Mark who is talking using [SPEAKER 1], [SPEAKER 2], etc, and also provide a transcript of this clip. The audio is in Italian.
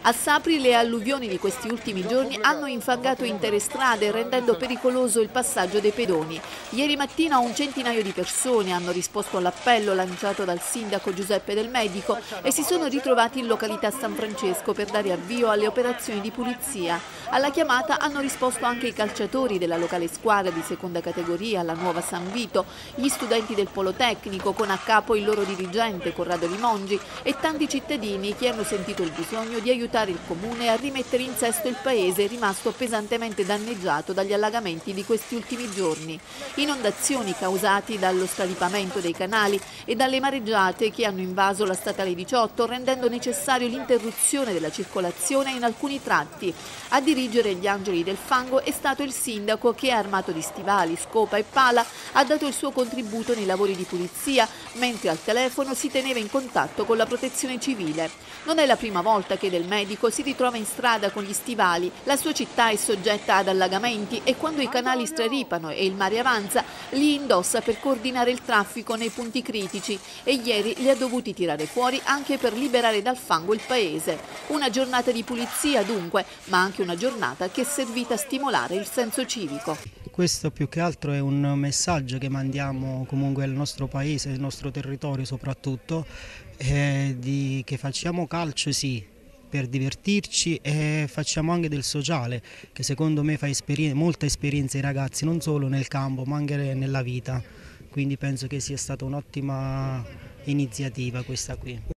[SPEAKER 1] A Sapri le alluvioni di questi ultimi giorni hanno infangato intere strade, rendendo pericoloso il passaggio dei pedoni. Ieri mattina un centinaio di persone hanno risposto all'appello lanciato dal sindaco Giuseppe Del Medico e si sono ritrovati in località San Francesco per dare avvio alle operazioni di pulizia. Alla chiamata hanno risposto anche i calciatori della locale squadra di seconda categoria, la Nuova San Vito, gli studenti del Politecnico con a capo il loro dirigente Corrado Limongi e tanti cittadini che hanno sentito il bisogno di aiutare il comune a rimettere in sesto il paese rimasto pesantemente danneggiato dagli allagamenti di questi ultimi giorni. Inondazioni causati dallo straripamento dei canali e dalle mareggiate che hanno invaso la statale 18, rendendo necessario l'interruzione della circolazione in alcuni tratti. A dirigere gli angeli del fango è stato il sindaco che, armato di stivali, scopa e pala, ha dato il suo contributo nei lavori di pulizia, mentre al telefono si teneva in contatto con la protezione civile. Non è la prima volta che Del Medico si ritrova in strada con gli stivali. La sua città è soggetta ad allagamenti e quando i canali straripano e il mare avanza, li indossa per coordinare il traffico nei punti critici e ieri li ha dovuti tirare fuori anche per liberare dal fango il paese. Una giornata di pulizia dunque, ma anche una giornata che è servita a stimolare il senso civico.
[SPEAKER 2] Questo più che altro è un messaggio che mandiamo comunque al nostro paese, al nostro territorio soprattutto, che facciamo calcio sì, per divertirci e facciamo anche del sociale, che secondo me fa molta esperienza ai ragazzi, non solo nel campo ma anche nella vita, quindi penso che sia stata un'ottima iniziativa questa qui.